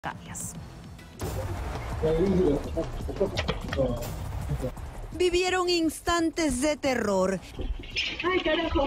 Cabias. Vivieron instantes de terror. ¡Ay, carajo!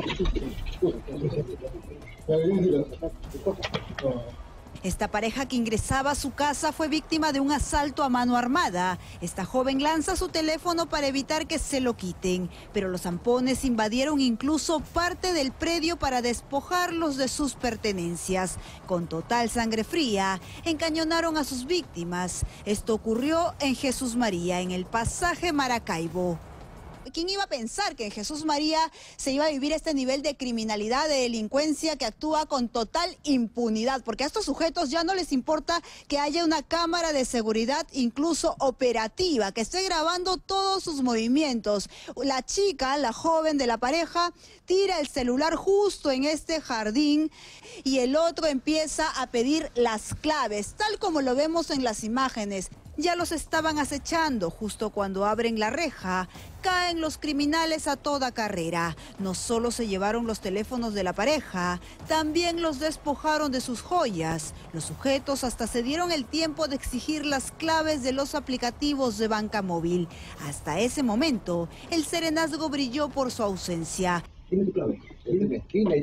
Esta pareja que ingresaba a su casa fue víctima de un asalto a mano armada. Esta joven lanza su teléfono para evitar que se lo quiten, pero los zampones invadieron incluso parte del predio para despojarlos de sus pertenencias. Con total sangre fría, encañonaron a sus víctimas. Esto ocurrió en Jesús María, en el pasaje Maracaibo. ¿Quién iba a pensar que en Jesús María se iba a vivir este nivel de criminalidad, de delincuencia que actúa con total impunidad? Porque a estos sujetos ya no les importa que haya una cámara de seguridad, incluso operativa, que esté grabando todos sus movimientos. La chica, la joven de la pareja, tira el celular justo en este jardín y el otro empieza a pedir las claves, tal como lo vemos en las imágenes. Ya los estaban acechando justo cuando abren la reja. Caen los criminales a toda carrera. No solo se llevaron los teléfonos de la pareja, también los despojaron de sus joyas. Los sujetos hasta se dieron el tiempo de exigir las claves de los aplicativos de banca móvil. Hasta ese momento, el serenazgo brilló por su ausencia. Dime tu clave. Dime.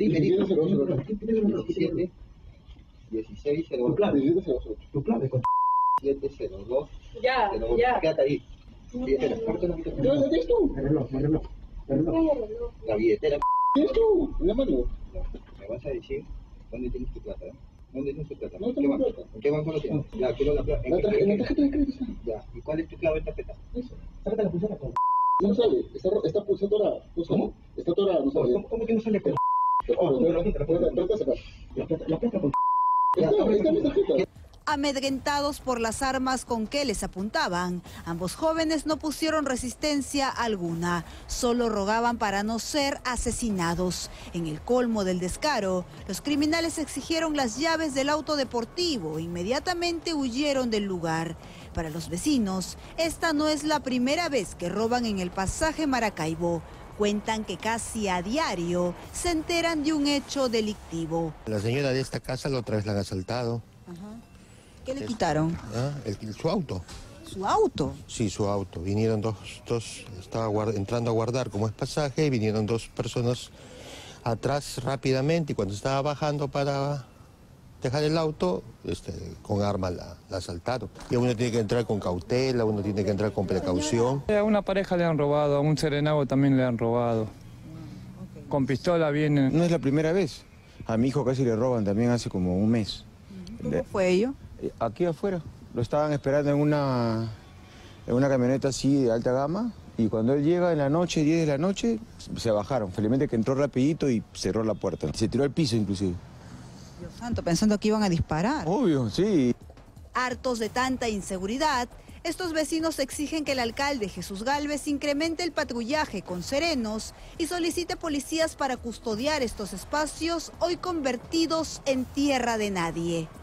17 16 02. Tu clave. 702. Ya. Quédate ahí. Billetera. ¿Dónde estás tú? La billetera. ¿Tienes tú? La mano. Me vas a decir dónde tienes tu plata. ¿Dónde tienes tu plata? No tengo plata. ¿En qué banco lo tienes? Ya, quiero la plata. En la tarjeta de crédito está. Ya. ¿Y cuál es tu clave de tarjeta? Eso. Sácate la pulsera, con. No sale. Está pulsera atorada. ¿Cómo? Está atorada, no sale. ¿Cómo que no sale con? Trata de sacar. La plata con. Está mi tarjeta. Amedrentados por las armas con que les apuntaban, ambos jóvenes no pusieron resistencia alguna, solo rogaban para no ser asesinados. En el colmo del descaro, los criminales exigieron las llaves del auto deportivo e inmediatamente huyeron del lugar. Para los vecinos, esta no es la primera vez que roban en el pasaje Maracaibo. Cuentan que casi a diario se enteran de un hecho delictivo. La señora de esta casa la otra vez la han asaltado. ¿Qué le quitaron? Su auto. ¿Su auto? Sí, su auto. Vinieron dos estaba entrando a guardar como es pasaje, y vinieron dos personas atrás rápidamente y cuando estaba bajando para dejar el auto, con arma la asaltaron. Y uno tiene que entrar con cautela, uno tiene que entrar con precaución. A una pareja le han robado, a un serenazgo también le han robado. Con pistola vienen. No es la primera vez. A mi hijo casi le roban también hace como un mes. ¿Cómo fue ello? Aquí afuera. Lo estaban esperando en una camioneta así de alta gama y cuando él llega en la noche, 10 de la noche, se bajaron. Felizmente que entró rapidito y cerró la puerta. Se tiró al piso inclusive. Dios santo, pensando que iban a disparar. Obvio, sí. Hartos de tanta inseguridad, estos vecinos exigen que el alcalde Jesús Gálvez incremente el patrullaje con serenos y solicite policías para custodiar estos espacios hoy convertidos en tierra de nadie.